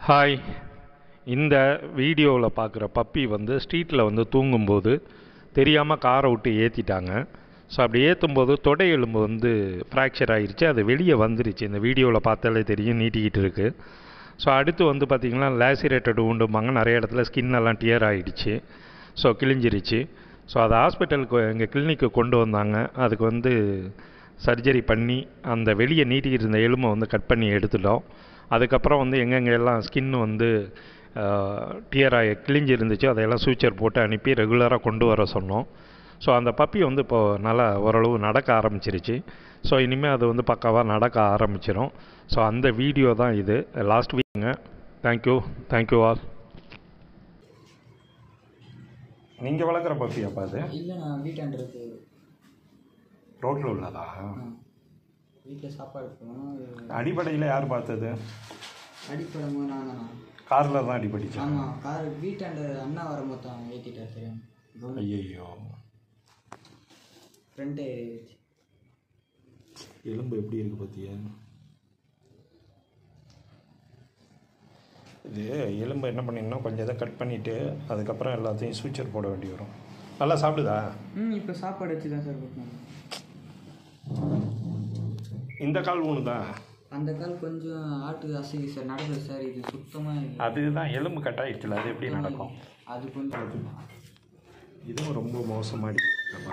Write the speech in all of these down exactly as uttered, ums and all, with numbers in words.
Hi. இந்த வீடியோவில் பார்க்குற பப்பி வந்து ஸ்ட்ரீட்டில் வந்து தூங்கும்போது தெரியாமல் காரை விட்டு ஏற்றிட்டாங்க. ஸோ அப்படி ஏற்றும்போது தொடை எலும்பு வந்து ஃப்ராக்சர் ஆகிருச்சு. அது வெளியே வந்துருச்சு. இந்த வீடியோவில் பார்த்தாலே தெரியும், நீட்டிக்கிட்டு இருக்குது. ஸோ அடுத்து வந்து பார்த்திங்கன்னா லேசிரேட்டட் உண்டும்பாங்க, நிறைய இடத்துல ஸ்கின் எல்லாம் டியர் ஆகிடுச்சு. ஸோ கிழிஞ்சிருச்சு. ஸோ அதை ஹாஸ்பிட்டலுக்கு எங்கள் கிளினிக்கு கொண்டு வந்தாங்க. அதுக்கு வந்து சர்ஜரி பண்ணி அந்த வெளியே நீட்டிக்கிட்டு இருந்த எலும்பை வந்து கட் பண்ணி எடுத்துட்டோம். அதுக்கப்புறம் வந்து எங்கெங்கே எல்லாம் ஸ்கின் வந்து டியராக கிழிஞ்சி இருந்துச்சு அதையெல்லாம் சூச்சர் போட்டு அனுப்பி ரெகுலராக கொண்டு வர சொன்னோம். ஸோ அந்த பப்பி வந்து இப்போது நல்லா ஓரளவு நடக்க ஆரம்பிச்சிருச்சு. ஸோ இனிமேல் அது வந்து பக்காவாக நடக்க ஆரம்பிச்சிடும். ஸோ அந்த வீடியோ தான் இது, லாஸ்ட் வீக்குங்க. Thank you thank you all. நீங்கள் வளர்க்குற பப்பியாப்பா அது? இல்லை, நான் வீட்டாண்ட இருக்கு. ரோட்டில் உள்ளதா? வீட்டில் சாப்பாடு போகணும். அடிப்படையில் யார் பார்த்தது? அடிப்படமும் நானா? காரில் தான் அடிப்படிச்சு. ஆமாம், கார் வீட்டாண்ட அண்ணா வர மொத்தம் ஏற்றிட்டார். தெரியும். ஐயோ, ஃப்ரெண்டே எலும்பு எப்படி இருக்குது பார்த்தியா? இது எலும்பு என்ன பண்ணிங்கன்னா கொஞ்சம் இதை கட் பண்ணிவிட்டு அதுக்கப்புறம் எல்லாத்தையும் சூச்சர் போட வேண்டி வரும். நல்லா சாப்பிடுதா? ம், இப்போ சாப்பாடு வச்சு தான் சார் கொடுக்கணும். இந்த கால் ஒன்று தான். அந்த கால் கொஞ்சம் ஆட்டு அசைக்கு சார், நடக்குது சார். இது சுத்தமாக அதுதான் எலும்பு கட் ஆகிடுச்சுல, அது எப்படி நடக்கும்? அது கொஞ்சம் இதுவும் ரொம்ப மோசமாடி.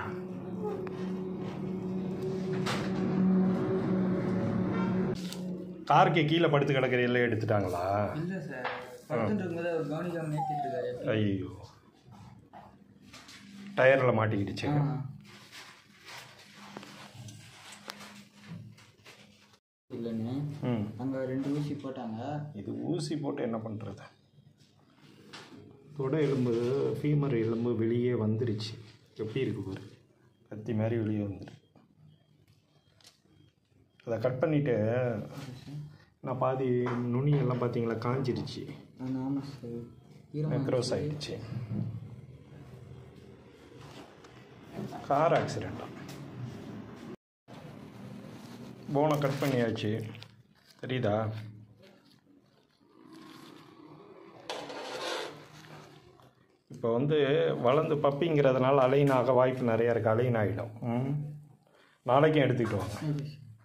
காருக்கு கீழே படுத்து கிடக்கிற எல்லாம் எடுத்துட்டாங்களா? இல்லை சார், படுத்துட்டு இருக்கும்போது அவர் கவனிக்காமல் ஏற்றிட்டு இருக்காரு. ஐயோ, டயரில் மாட்டிக்கிடுச்சு. இல்லைன்னு அங்கே ரெண்டு ஊசி போட்டாங்க. இது ஊசி போட்டு என்ன பண்ணுறது? தொடை எலும்பு, ஃபீமர் எலும்பு வெளியே வந்துருச்சு. எப்படி இருக்கு பாரு, கத்தி மாதிரி வெளியே வந்துரு. அதை கட் பண்ணிவிட்டு நான் பாதி நுனியெல்லாம் பார்த்தீங்களா காஞ்சிருச்சு. ஆமாம் சார், நெக்ரோஸ் ஆகிடுச்சு. கார் ஆக்சிடெண்ட்டா? போனை கட் பண்ணியாச்சு, தெரியுதா? இப்போ வந்து வளர்ந்து பப்பிங்கிறதுனால அலைன் ஆக வாய்ப்பு நிறையா இருக்குது. அலைன் ஆகிடும். ம், நாளைக்கும் எடுத்துக்கிட்டு வாங்க.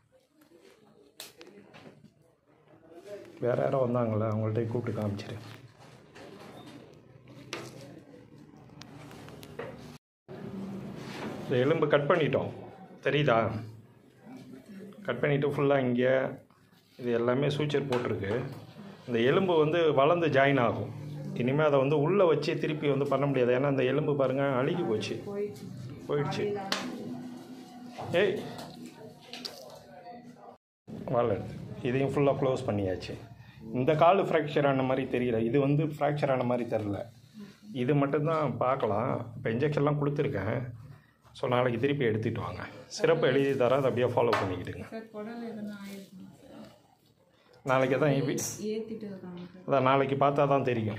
வேறு யாரோ வந்தாங்களே, அவங்கள்ட்ட கூப்பிட்டு காமிச்சிரு. இந்த எலும்பு கட் பண்ணிட்டோம், தெரியுதா? கட் பண்ணிவிட்டு ஃபுல்லாக இங்கே இது எல்லாமே சூச்சர் போட்டிருக்கு. இந்த எலும்பு வந்து வளர்ந்து ஜாயின் ஆகும். இனிமேல் அதை வந்து உள்ளே வச்சு திருப்பி வந்து பண்ண முடியாது. ஏன்னா அந்த எலும்பு பாருங்கள் அழுகி போச்சு, போயிடுச்சு. ஏய், வாழ எடுத்து இதையும் ஃபுல்லாக க்ளோஸ் பண்ணியாச்சு. இந்த கால் ஃப்ராக்சர் ஆன மாதிரி தெரியல, இது வந்து ஃப்ராக்சர் ஆன மாதிரி தெரில. இது மட்டும்தான் பார்க்கலாம். இப்போ இன்ஜெக்ஷன்லாம் கொடுத்துருக்கேன். ஸோ நாளைக்கு திருப்பி எடுத்துகிட்டு வாங்க. சிறப்பு எழுதி தர அதை அப்படியே ஃபாலோ பண்ணிக்கிட்டுங்க. நாளைக்கு தான் அதான் நாளைக்கு பார்த்தா தான் தெரியும்.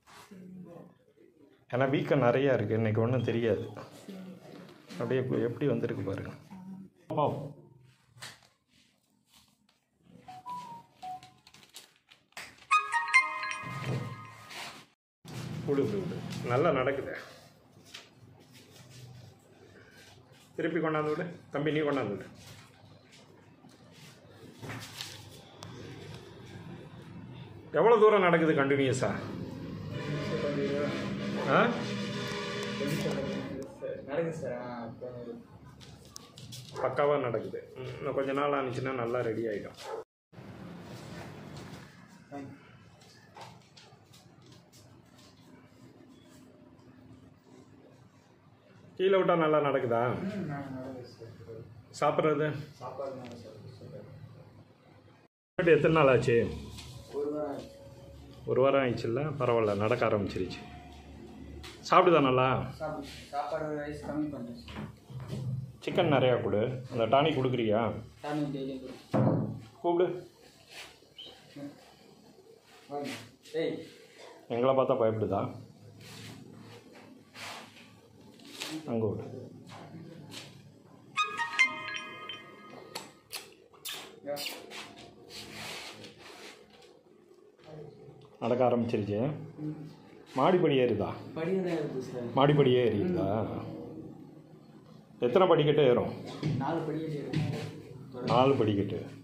ஏன்னா வீக்கம் நிறையா இருக்குது, இன்றைக்கி ஒன்றும் தெரியாது. அப்படியே எப்படி வந்திருக்கு பாருங்க. ஓ, விடு விடு விடு, நல்லா நடக்குது. திருப்பி கொண்டாந்து விடு தம்பி, நீ கொண்டாந்து விடு. எவ்வளோ தூரம் நடக்குது கண்டினியூஸாக? ஆ, பக்காவாக நடக்குது. இன்னும் கொஞ்ச நாள் ஆனிச்சுன்னா நல்லா ரெடி ஆகிடும். கீழே விட்டால் நல்லா நடக்குதா? சாப்பிட்றது எத்தனை நாள் ஆச்சு? ஒரு வாரம் ஆயிடுச்சுல்ல, பரவாயில்ல, நடக்க ஆரம்பிச்சிருச்சு. சாப்பிடுதா நல்லா? சிக்கன் நிறையா கொடு. அந்த டானிக் கொடுக்குறியா? கூப்பிடு. எங்களை பார்த்தா பயப்படுதா? அங்கே விடு. நடக்க ஆரம்பிச்சிருச்சு. மாடிப்படி ஏறுதா? படியே இருக்குது சார். மாடிப்படியே ஏறிடுதா? எத்தனை படிக்கட்டு ஏறும்? நாலு படிக்கட்டு ஏறும். நாலு படிக்கட்டு.